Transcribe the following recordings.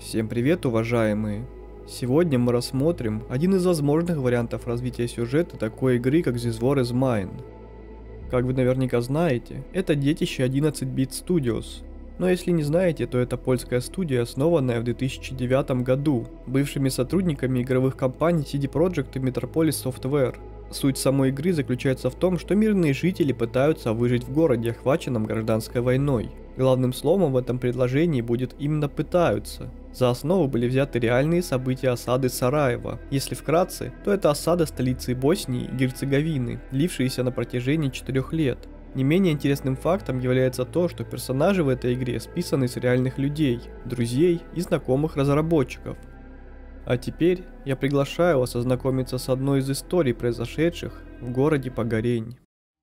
Всем привет, уважаемые! Сегодня мы рассмотрим один из возможных вариантов развития сюжета такой игры, как This War is Mine. Как вы наверняка знаете, это детище 11-bit Studios. Но если не знаете, то это польская студия, основанная в 2009 году бывшими сотрудниками игровых компаний CD Projekt и Metropolis Software. Суть самой игры заключается в том, что мирные жители пытаются выжить в городе, охваченном гражданской войной. Главным словом в этом предложении будет именно «пытаются». За основу были взяты реальные события осады Сараева. Если вкратце, то это осада столицы Боснии и Герцеговины, длившаяся на протяжении 4 лет. Не менее интересным фактом является то, что персонажи в этой игре списаны с реальных людей, друзей и знакомых разработчиков. А теперь я приглашаю вас ознакомиться с одной из историй, произошедших в городе Погорень.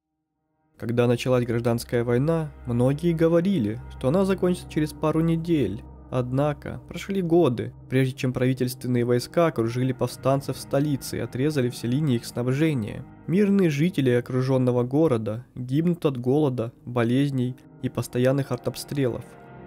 Когда началась гражданская война, многие говорили, что она закончится через пару недель. Однако, прошли годы, прежде чем правительственные войска окружили повстанцев в столице и отрезали все линии их снабжения. Мирные жители окруженного города гибнут от голода, болезней и постоянных артобстрелов.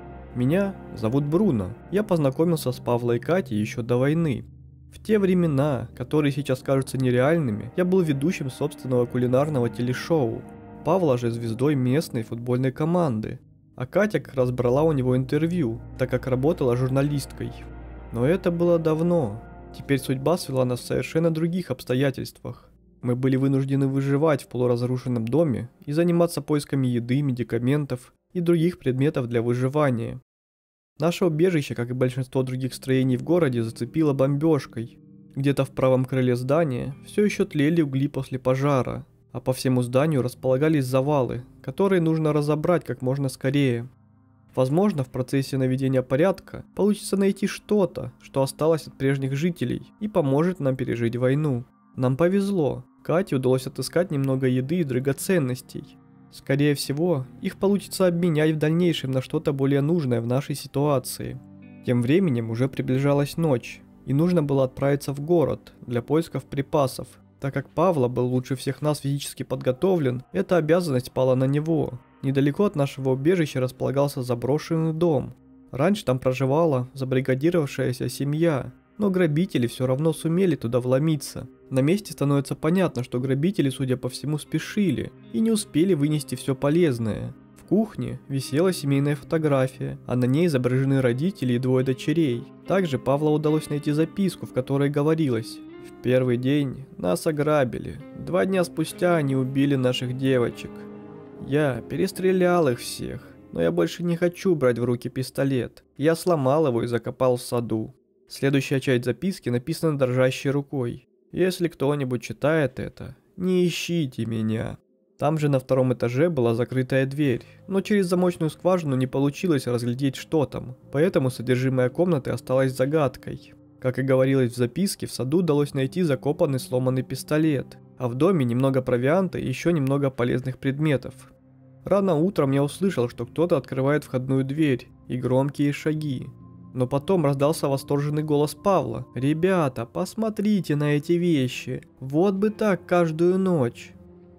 Меня зовут Бруно, я познакомился с Павлом и Катей еще до войны. В те времена, которые сейчас кажутся нереальными, я был ведущим собственного кулинарного телешоу. Павла же звездой местной футбольной команды. А Катя как раз брала у него интервью, так как работала журналисткой. Но это было давно. Теперь судьба свела нас в совершенно других обстоятельствах. Мы были вынуждены выживать в полуразрушенном доме и заниматься поисками еды, медикаментов и других предметов для выживания. Наше убежище, как и большинство других строений в городе, зацепило бомбежкой. Где-то в правом крыле здания все еще тлели угли после пожара, а по всему зданию располагались завалы, которые нужно разобрать как можно скорее. Возможно, в процессе наведения порядка получится найти что-то, что осталось от прежних жителей и поможет нам пережить войну. Нам повезло, Кате удалось отыскать немного еды и драгоценностей. Скорее всего, их получится обменять в дальнейшем на что-то более нужное в нашей ситуации. Тем временем уже приближалась ночь, и нужно было отправиться в город для поисков припасов. Так как Павла был лучше всех нас физически подготовлен, эта обязанность пала на него. Недалеко от нашего убежища располагался заброшенный дом. Раньше там проживала забригадировавшаяся семья, но грабители все равно сумели туда вломиться. На месте становится понятно, что грабители, судя по всему, спешили и не успели вынести все полезное. В кухне висела семейная фотография, а на ней изображены родители и 2 дочерей. Также Павлу удалось найти записку, в которой говорилось: «В первый день нас ограбили, 2 дня спустя они убили наших девочек. Я перестрелял их всех, но я больше не хочу брать в руки пистолет. Я сломал его и закопал в саду». Следующая часть записки написана дрожащей рукой. «Если кто-нибудь читает это, не ищите меня». Там же на 2-м этаже была закрытая дверь, но через замочную скважину не получилось разглядеть, что там, поэтому содержимое комнаты осталось загадкой. Как и говорилось в записке, в саду удалось найти закопанный сломанный пистолет, а в доме немного провианта и еще немного полезных предметов. Рано утром я услышал, что кто-то открывает входную дверь и громкие шаги. Но потом раздался восторженный голос Павла: «Ребята, посмотрите на эти вещи, вот бы так каждую ночь».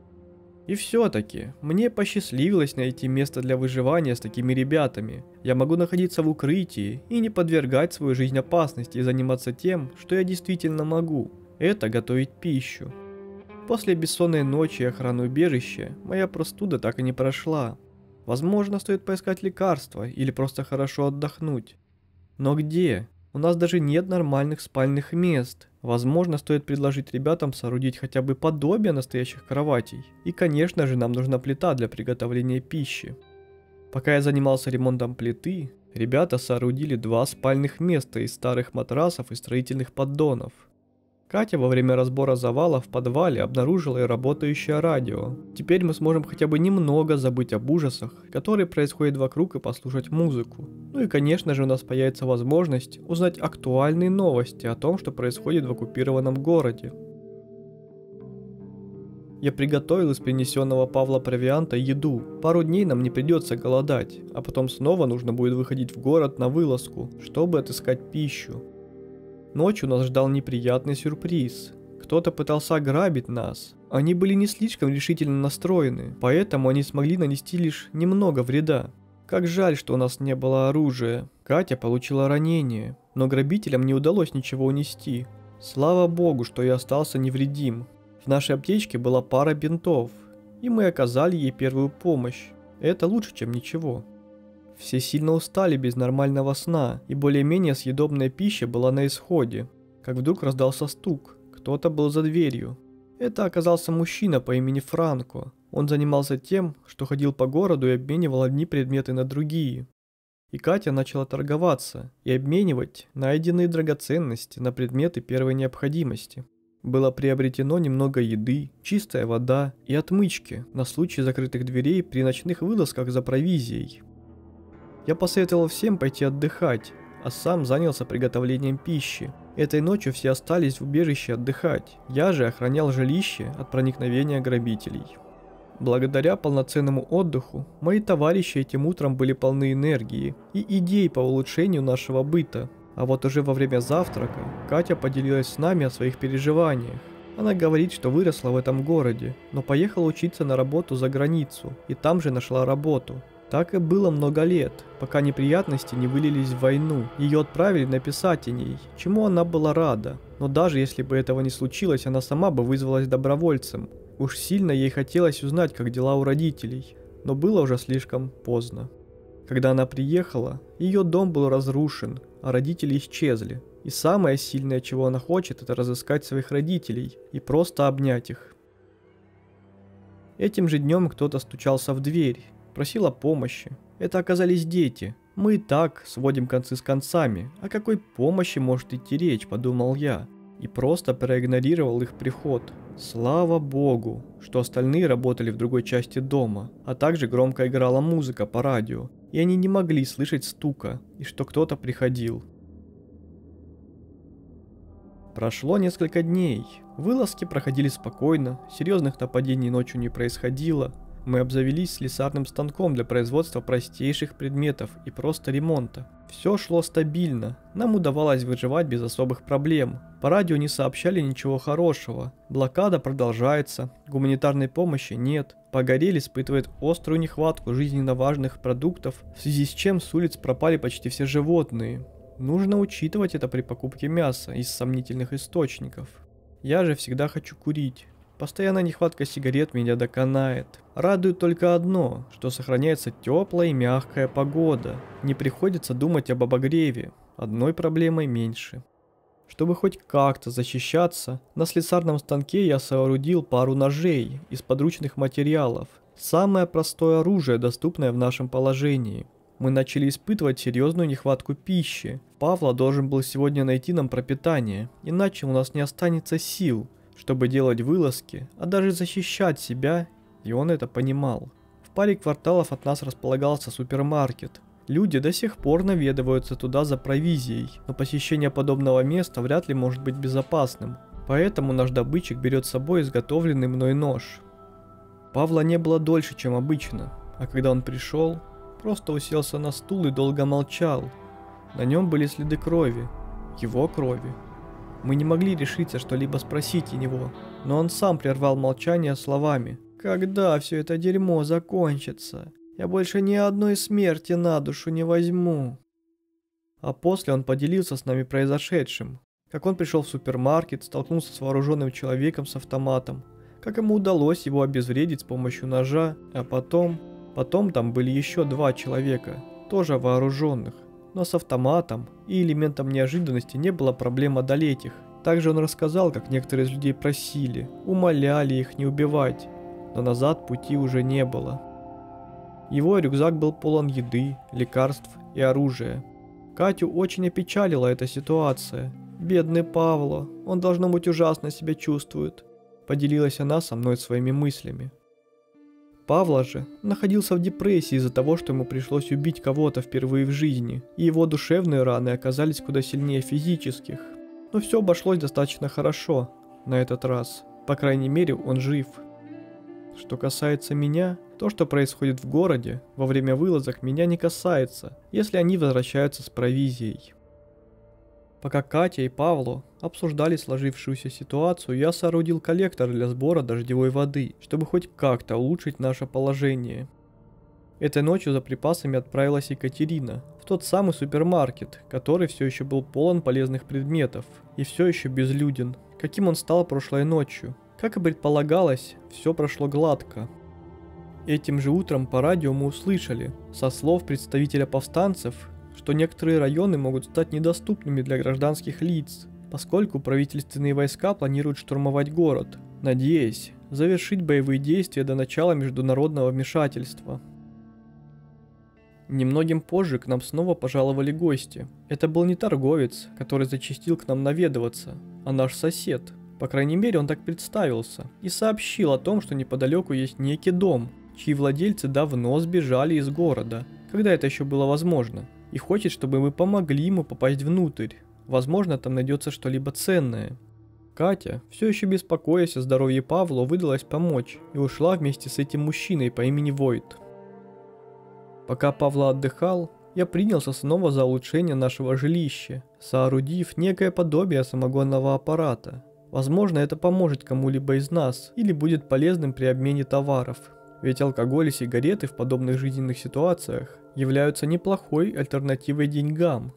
И все-таки, мне посчастливилось найти место для выживания с такими ребятами. Я могу находиться в укрытии и не подвергать свою жизнь опасности и заниматься тем, что я действительно могу. Это готовить пищу. После бессонной ночи и охраны убежища, моя простуда так и не прошла. Возможно, стоит поискать лекарства или просто хорошо отдохнуть. Но где? У нас даже нет нормальных спальных мест. Возможно, стоит предложить ребятам соорудить хотя бы подобие настоящих кроватей. И, конечно же, нам нужна плита для приготовления пищи. Пока я занимался ремонтом плиты, ребята соорудили 2 спальных места из старых матрасов и строительных поддонов. Катя во время разбора завала в подвале обнаружила и работающее радио. Теперь мы сможем хотя бы немного забыть об ужасах, которые происходят вокруг, и послушать музыку. Ну и конечно же у нас появится возможность узнать актуальные новости о том, что происходит в оккупированном городе. Я приготовил из принесенного Павла провианта еду. Пару дней нам не придется голодать, а потом снова нужно будет выходить в город на вылазку, чтобы отыскать пищу. Ночью нас ждал неприятный сюрприз. Кто-то пытался ограбить нас. Они были не слишком решительно настроены, поэтому они смогли нанести лишь немного вреда. Как жаль, что у нас не было оружия. Катя получила ранение, но грабителям не удалось ничего унести. Слава богу, что я остался невредим. В нашей аптечке была пара бинтов, и мы оказали ей первую помощь. Это лучше, чем ничего. Все сильно устали без нормального сна, и более-менее съедобная пища была на исходе. Как вдруг раздался стук. Кто-то был за дверью. Это оказался мужчина по имени Франко. Он занимался тем, что ходил по городу и обменивал одни предметы на другие. И Катя начала торговаться и обменивать найденные драгоценности на предметы первой необходимости. Было приобретено немного еды, чистая вода и отмычки на случай закрытых дверей при ночных вылазках за провизией. Я посоветовал всем пойти отдыхать, а сам занялся приготовлением пищи. Этой ночью все остались в убежище отдыхать, я же охранял жилище от проникновения грабителей. Благодаря полноценному отдыху, мои товарищи этим утром были полны энергии и идей по улучшению нашего быта. А вот уже во время завтрака Катя поделилась с нами о своих переживаниях. Она говорит, что выросла в этом городе, но поехала учиться на работу за границу и там же нашла работу. Так и было много лет, пока неприятности не вылились в войну. Ее отправили написать о ней, чему она была рада. Но даже если бы этого не случилось, она сама бы вызвалась добровольцем. Уж сильно ей хотелось узнать, как дела у родителей, но было уже слишком поздно. Когда она приехала, ее дом был разрушен, а родители исчезли. И самое сильное, чего она хочет, это разыскать своих родителей и просто обнять их. Этим же днем кто-то стучался в дверь, просил о помощи. Это оказались дети. Мы и так сводим концы с концами. О какой помощи может идти речь, подумал я. И просто проигнорировал их приход. Слава богу, что остальные работали в другой части дома, а также громко играла музыка по радио, и они не могли слышать стука, и что кто-то приходил. Прошло несколько дней. Вылазки проходили спокойно, серьезных нападений ночью не происходило. Мы обзавелись слесарным станком для производства простейших предметов и просто ремонта. Все шло стабильно, нам удавалось выживать без особых проблем. По радио не сообщали ничего хорошего. Блокада продолжается, гуманитарной помощи нет. Погорель испытывает острую нехватку жизненно важных продуктов, в связи с чем с улиц пропали почти все животные. Нужно учитывать это при покупке мяса из сомнительных источников. Я же всегда хочу курить. Постоянная нехватка сигарет меня доконает. Радует только одно, что сохраняется теплая и мягкая погода. Не приходится думать об обогреве. Одной проблемой меньше. Чтобы хоть как-то защищаться, на слесарном станке я соорудил пару ножей из подручных материалов. Самое простое оружие, доступное в нашем положении. Мы начали испытывать серьезную нехватку пищи. Павла должен был сегодня найти нам пропитание, иначе у нас не останется сил, чтобы делать вылазки, а даже защищать себя, и он это понимал. В паре кварталов от нас располагался супермаркет. Люди до сих пор наведываются туда за провизией, но посещение подобного места вряд ли может быть безопасным, поэтому наш добытчик берет с собой изготовленный мной нож. Павла не было дольше, чем обычно, а когда он пришел, просто уселся на стул и долго молчал. На нем были следы крови, его крови. Мы не могли решиться что-либо спросить у него, но он сам прервал молчание словами: «Когда все это дерьмо закончится? Я больше ни одной смерти на душу не возьму». А после он поделился с нами произошедшим. Как он пришел в супермаркет, столкнулся с вооруженным человеком с автоматом, как ему удалось его обезвредить с помощью ножа, а потом там были еще 2 человека, тоже вооруженных, но с автоматом, и элементом неожиданности не было проблем одолеть их. Также он рассказал, как некоторые из людей просили, умоляли их не убивать, но назад пути уже не было. Его рюкзак был полон еды, лекарств и оружия. Катю очень опечалила эта ситуация. «Бедный Павло, он должно быть ужасно себя чувствует», — поделилась она со мной своими мыслями. Павла же находился в депрессии из-за того, что ему пришлось убить кого-то впервые в жизни, и его душевные раны оказались куда сильнее физических. Но все обошлось достаточно хорошо на этот раз, по крайней мере он жив. Что касается меня, то, что происходит в городе во время вылазок, меня не касается, если они возвращаются с провизией. Пока Катя и Павло обсуждали сложившуюся ситуацию, я соорудил коллектор для сбора дождевой воды, чтобы хоть как-то улучшить наше положение. Этой ночью за припасами отправилась Екатерина в тот самый супермаркет, который все еще был полон полезных предметов и все еще безлюден, каким он стал прошлой ночью. Как и предполагалось, все прошло гладко. Этим же утром по радио мы услышали, со слов представителя повстанцев, что некоторые районы могут стать недоступными для гражданских лиц, поскольку правительственные войска планируют штурмовать город, надеясь завершить боевые действия до начала международного вмешательства. Немногим позже к нам снова пожаловали гости. Это был не торговец, который зачастил к нам наведываться, а наш сосед. По крайней мере, он так представился и сообщил о том, что неподалеку есть некий дом, чьи владельцы давно сбежали из города, когда это еще было возможно, и хочет, чтобы мы помогли ему попасть внутрь. Возможно, там найдется что-либо ценное. Катя, все еще беспокоясь о здоровье Павла, выдалась помочь и ушла вместе с этим мужчиной по имени Войт. Пока Павла отдыхал, я принялся снова за улучшение нашего жилища, соорудив некое подобие самогонного аппарата. Возможно, это поможет кому-либо из нас или будет полезным при обмене товаров. Ведь алкоголь и сигареты в подобных жизненных ситуациях являются неплохой альтернативой деньгам.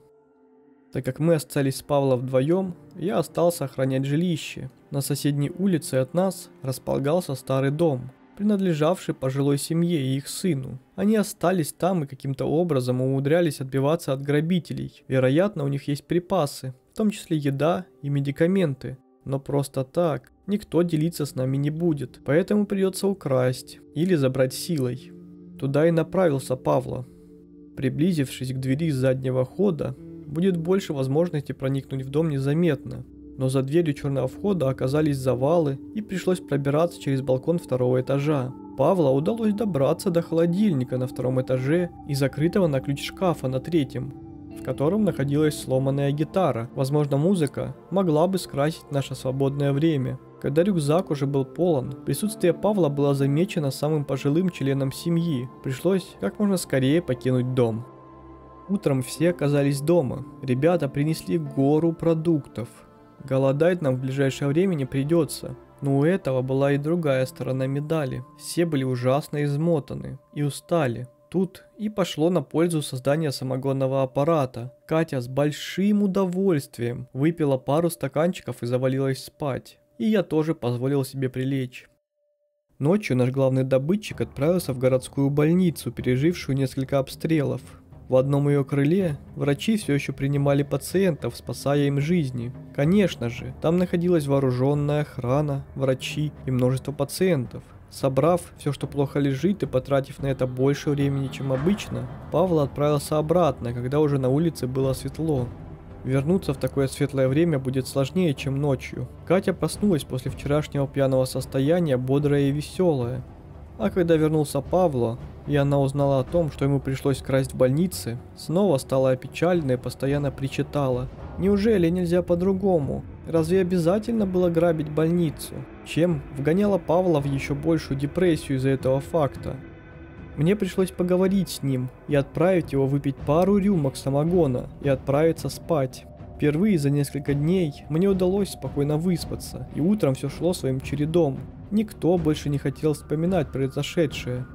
Так как мы остались с Павлом вдвоем, я остался охранять жилище. На соседней улице от нас располагался старый дом, принадлежавший пожилой семье и их сыну. Они остались там и каким-то образом умудрялись отбиваться от грабителей. Вероятно, у них есть припасы, в том числе еда и медикаменты. Но просто так никто делиться с нами не будет, поэтому придется украсть или забрать силой. Туда и направился Павла. Приблизившись к двери заднего хода, будет больше возможности проникнуть в дом незаметно. Но за дверью черного входа оказались завалы и пришлось пробираться через балкон второго этажа. Павла удалось добраться до холодильника на втором этаже и закрытого на ключ шкафа на третьем, в котором находилась сломанная гитара. Возможно, музыка могла бы скрасить наше свободное время. Когда рюкзак уже был полон, присутствие Павла было замечено самым пожилым членом семьи. Пришлось как можно скорее покинуть дом. Утром все оказались дома. Ребята принесли гору продуктов. Голодать нам в ближайшее время не придется. Но у этого была и другая сторона медали. Все были ужасно измотаны и устали. Тут и пошло на пользу создание самогонного аппарата. Катя с большим удовольствием выпила пару стаканчиков и завалилась спать. И я тоже позволил себе прилечь. Ночью наш главный добытчик отправился в городскую больницу, пережившую несколько обстрелов. В одном ее крыле врачи все еще принимали пациентов, спасая им жизни. Конечно же, там находилась вооруженная охрана, врачи и множество пациентов. Собрав все, что плохо лежит, и потратив на это больше времени, чем обычно, Павел отправился обратно, когда уже на улице было светло. Вернуться в такое светлое время будет сложнее, чем ночью. Катя проснулась после вчерашнего пьяного состояния, бодрая и веселая. А когда вернулся Павло, и она узнала о том, что ему пришлось красть в больнице, снова стала опечалена и постоянно причитала. Неужели нельзя по-другому? Разве обязательно было грабить больницу? Чем вгоняла Павла в еще большую депрессию из-за этого факта. Мне пришлось поговорить с ним и отправить его выпить пару рюмок самогона и отправиться спать. Впервые за несколько дней мне удалось спокойно выспаться, и утром все шло своим чередом. Никто больше не хотел вспоминать произошедшее.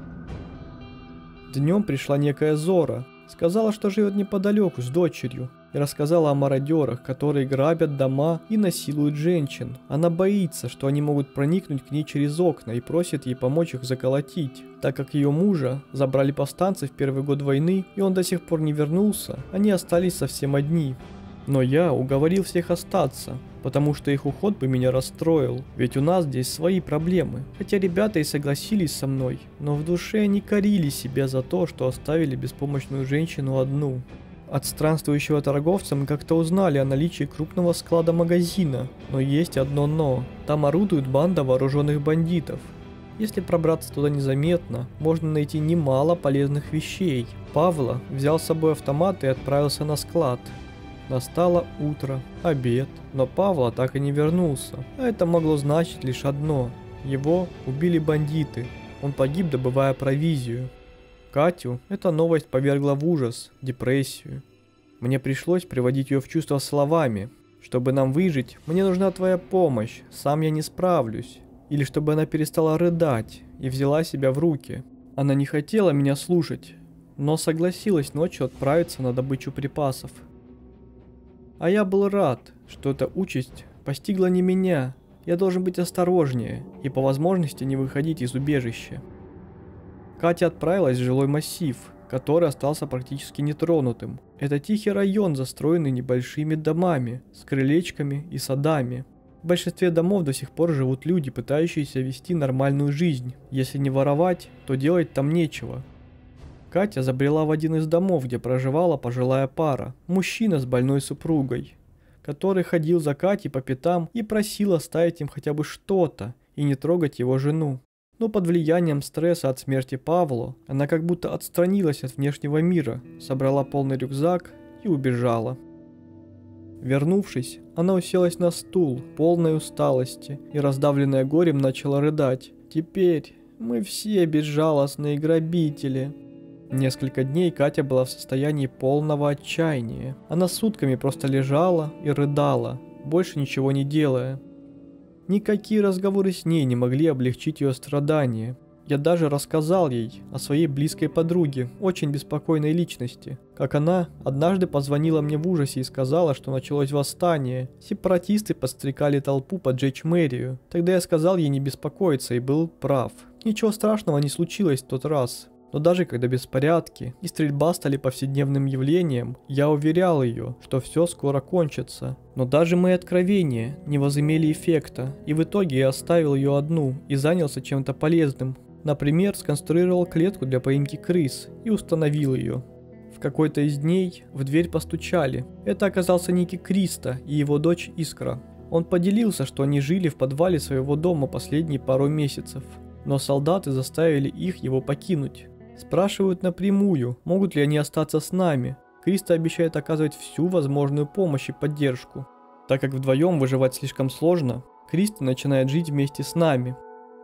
Днем пришла некая Зора, сказала, что живет неподалеку с дочерью, и рассказала о мародерах, которые грабят дома и насилуют женщин. Она боится, что они могут проникнуть к ней через окна, и просит ей помочь их заколотить. Так как ее мужа забрали повстанцы в первый год войны, и он до сих пор не вернулся, они остались совсем одни. Но я уговорил всех остаться, потому что их уход бы меня расстроил, ведь у нас здесь свои проблемы. Хотя ребята и согласились со мной, но в душе они корили себя за то, что оставили беспомощную женщину одну. От странствующего торговца мы как-то узнали о наличии крупного склада-магазина, но есть одно но. Там орудует банда вооруженных бандитов. Если пробраться туда незаметно, можно найти немало полезных вещей. Павла взял с собой автомат и отправился на склад. Настало утро, обед, но Павла так и не вернулся. А это могло значить лишь одно. Его убили бандиты. Он погиб, добывая провизию. Катю эта новость повергла в ужас, депрессию. Мне пришлось приводить ее в чувство словами. Чтобы нам выжить, мне нужна твоя помощь, сам я не справлюсь. Или чтобы она перестала рыдать и взяла себя в руки. Она не хотела меня слушать, но согласилась ночью отправиться на добычу припасов. А я был рад, что эта участь постигла не меня. Я должен быть осторожнее и по возможности не выходить из убежища. Катя отправилась в жилой массив, который остался практически нетронутым. Это тихий район, застроенный небольшими домами, с крылечками и садами. В большинстве домов до сих пор живут люди, пытающиеся вести нормальную жизнь. Если не воровать, то делать там нечего. Катя забрела в один из домов, где проживала пожилая пара, мужчина с больной супругой, который ходил за Катей по пятам и просил оставить им хотя бы что-то и не трогать его жену. Но под влиянием стресса от смерти Павла она как будто отстранилась от внешнего мира, собрала полный рюкзак и убежала. Вернувшись, она уселась на стул, полной усталости, и раздавленная горем начала рыдать. «Теперь мы все безжалостные грабители». Несколько дней Катя была в состоянии полного отчаяния. Она сутками просто лежала и рыдала, больше ничего не делая. Никакие разговоры с ней не могли облегчить ее страдания. Я даже рассказал ей о своей близкой подруге, очень беспокойной личности. Как она однажды позвонила мне в ужасе и сказала, что началось восстание. Сепаратисты подстрекали толпу поджечь мэрию. Тогда я сказал ей не беспокоиться и был прав. Ничего страшного не случилось в тот раз. Но даже когда беспорядки и стрельба стали повседневным явлением, я уверял ее, что все скоро кончится. Но даже мои откровения не возымели эффекта, и в итоге я оставил ее одну и занялся чем-то полезным. Например, сконструировал клетку для поимки крыс и установил ее. В какой-то из дней в дверь постучали. Это оказался некий Кристо и его дочь Искра. Он поделился, что они жили в подвале своего дома последние пару месяцев, но солдаты заставили их его покинуть. Спрашивают напрямую, могут ли они остаться с нами. Кристо обещает оказывать всю возможную помощь и поддержку. Так как вдвоем выживать слишком сложно, Кристо начинает жить вместе с нами.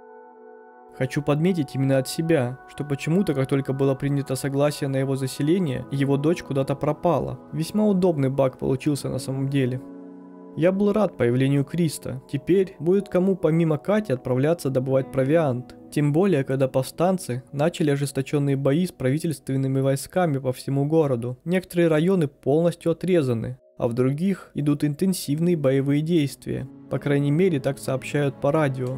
Хочу подметить именно от себя, что почему-то, как только было принято согласие на его заселение, его дочь куда-то пропала. Весьма удобный баг получился на самом деле. Я был рад появлению Кристо. Теперь будет кому помимо Кати отправляться добывать провиант. Тем более, когда повстанцы начали ожесточенные бои с правительственными войсками по всему городу. Некоторые районы полностью отрезаны, а в других идут интенсивные боевые действия. По крайней мере, так сообщают по радио.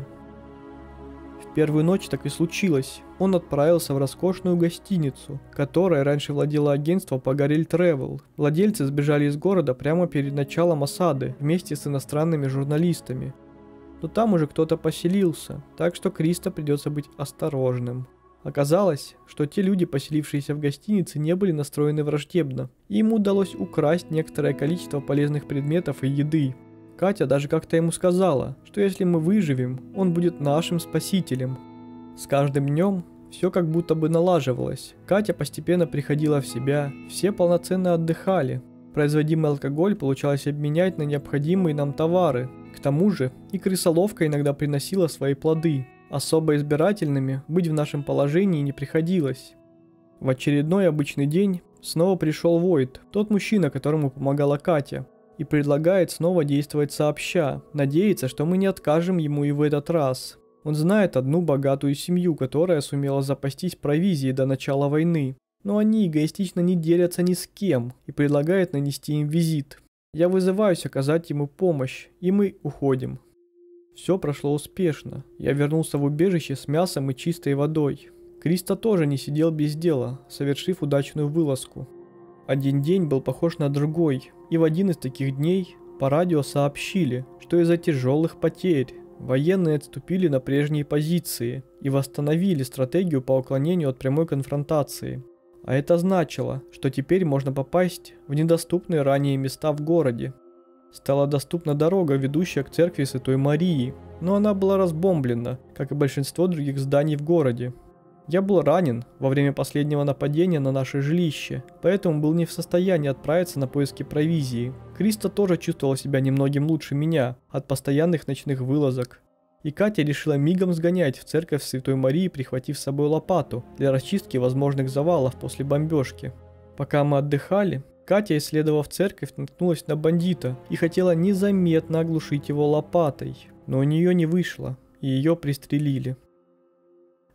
В первую ночь так и случилось. Он отправился в роскошную гостиницу, которой раньше владело агентство Пагарель Travel. Владельцы сбежали из города прямо перед началом осады вместе с иностранными журналистами. Но там уже кто-то поселился, так что Кристо придется быть осторожным. Оказалось, что те люди, поселившиеся в гостинице, не были настроены враждебно, и ему удалось украсть некоторое количество полезных предметов и еды. Катя даже как-то ему сказала, что если мы выживем, он будет нашим спасителем. С каждым днем все как будто бы налаживалось. Катя постепенно приходила в себя, все полноценно отдыхали. Производимый алкоголь получалось обменять на необходимые нам товары. К тому же и крысоловка иногда приносила свои плоды. Особо избирательными быть в нашем положении не приходилось. В очередной обычный день снова пришел Войт, тот мужчина, которому помогала Катя, и предлагает снова действовать сообща, надеется, что мы не откажем ему и в этот раз. Он знает одну богатую семью, которая сумела запастись провизией до начала войны, но они эгоистично не делятся ни с кем и предлагает нанести им визит. Я вызываюсь оказать ему помощь, и мы уходим. Все прошло успешно. Я вернулся в убежище с мясом и чистой водой. Кристо тоже не сидел без дела, совершив удачную вылазку. Один день был похож на другой, и в один из таких дней по радио сообщили, что из-за тяжелых потерь военные отступили на прежние позиции и восстановили стратегию по уклонению от прямой конфронтации. А это значило, что теперь можно попасть в недоступные ранее места в городе. Стала доступна дорога, ведущая к церкви Святой Марии, но она была разбомблена, как и большинство других зданий в городе. Я был ранен во время последнего нападения на наше жилище, поэтому был не в состоянии отправиться на поиски провизии. Кристо тоже чувствовал себя немногим лучше меня от постоянных ночных вылазок. И Катя решила мигом сгонять в церковь Святой Марии, прихватив с собой лопату для расчистки возможных завалов после бомбежки. Пока мы отдыхали, Катя, исследовав церковь, наткнулась на бандита и хотела незаметно оглушить его лопатой, но у нее не вышло, и ее пристрелили.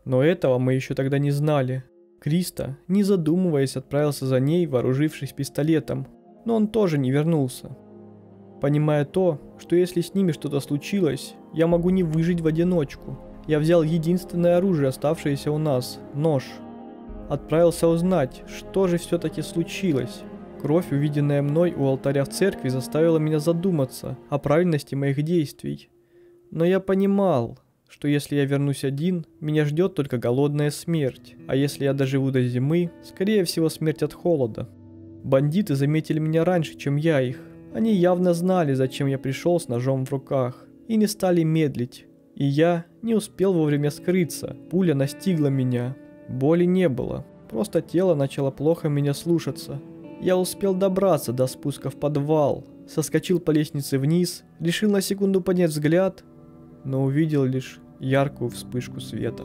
Но этого мы еще тогда не знали. Криста, не задумываясь, отправился за ней, вооружившись пистолетом, но он тоже не вернулся. Понимая то, что если с ними что-то случилось, я могу не выжить в одиночку, я взял единственное оружие, оставшееся у нас – нож. Отправился узнать, что же все-таки случилось. Кровь, увиденная мной у алтаря в церкви, заставила меня задуматься о правильности моих действий. Но я понимал, что если я вернусь один, меня ждет только голодная смерть, а если я доживу до зимы, скорее всего смерть от холода. Бандиты заметили меня раньше, чем я их. Они явно знали, зачем я пришел с ножом в руках, и не стали медлить. И я не успел вовремя скрыться, пуля настигла меня. Боли не было, просто тело начало плохо меня слушаться. Я успел добраться до спуска в подвал, соскочил по лестнице вниз, решил на секунду поднять взгляд, но увидел лишь яркую вспышку света.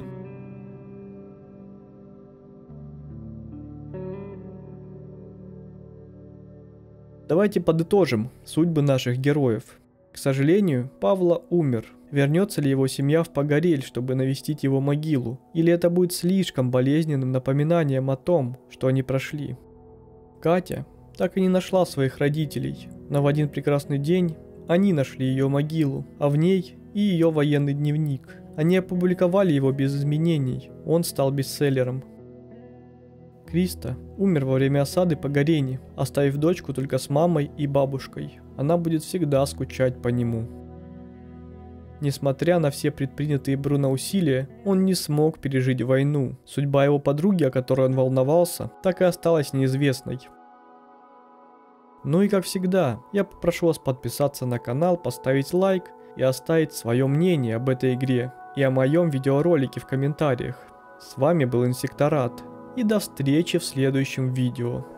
Давайте подытожим судьбы наших героев. К сожалению, Павла умер. Вернется ли его семья в Погорель, чтобы навестить его могилу? Или это будет слишком болезненным напоминанием о том, что они прошли? Катя так и не нашла своих родителей, но в один прекрасный день они нашли ее могилу, а в ней и ее военный дневник. Они опубликовали его без изменений, он стал бестселлером. Криста умер во время осады Погорени, оставив дочку только с мамой и бабушкой. Она будет всегда скучать по нему. Несмотря на все предпринятые Бруно усилия, он не смог пережить войну. Судьба его подруги, о которой он волновался, так и осталась неизвестной. Ну и как всегда, я попрошу вас подписаться на канал, поставить лайк и оставить свое мнение об этой игре и о моем видеоролике в комментариях. С вами был Инсекторат, и до встречи в следующем видео.